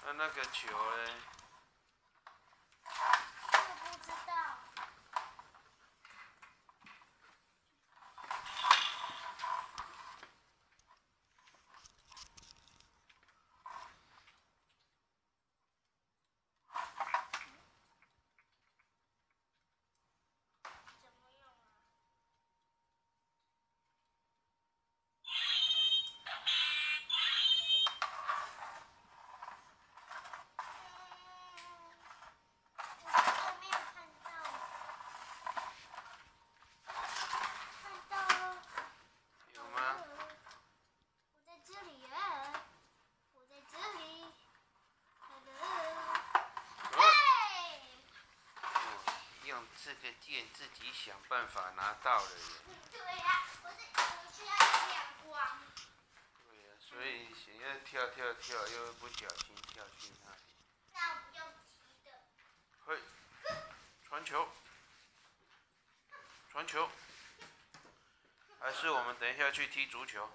那个球嘞？ 我不知道。怎么用啊？我没有看到。看到了。 有吗？ 我在这里耶！我在这里。 用这个键自己想办法拿到了耶。 对呀，我需要有亮光。 对呀，所以想要跳，又不小心跳去那里。 那我不用急的。 嘿，传球，传球，还是我们等一下去踢足球？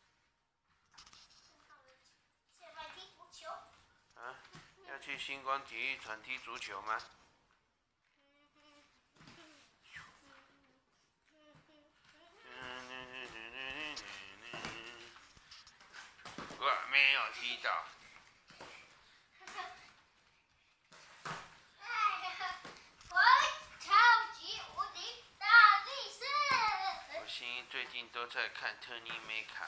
现在踢足球。 啊，要去星光体育场踢足球吗？我没有踢到。我心最近都在看特尼梅卡。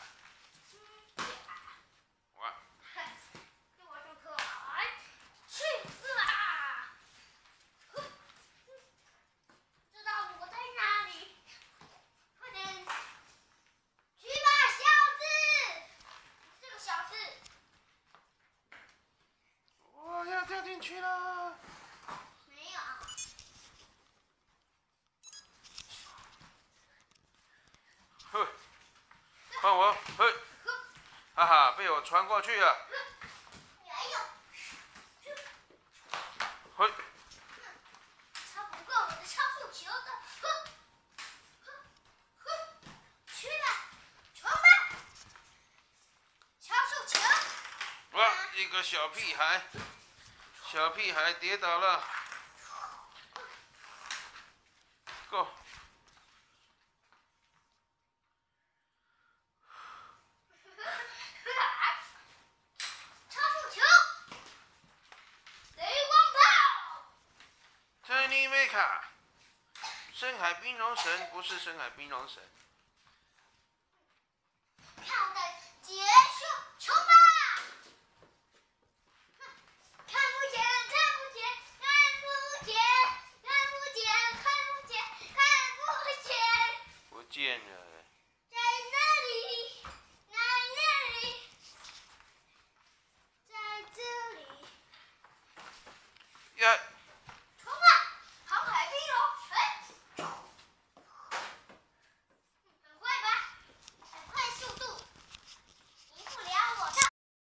哇！ 给我上课，去啊！知道我在哪里？快点，去吧，小子！这个小子。 我要掉进去了。 没有。 嘿，换我，嘿，哈哈，被我传过去了。 没有。 嘿， 超不过我的超速球的，去吧，冲吧，超速球！ 哇，一个小屁孩，小屁孩跌倒了。Go。 超速球！雷光炮！ 特尼梅卡，深海冰龙神不是深海冰龙神。 好的，结束，冲吧！看不见，看不见，看不见，看不见，看不见，看不见。 不见了。 在那里，在那里，在这里。 呀！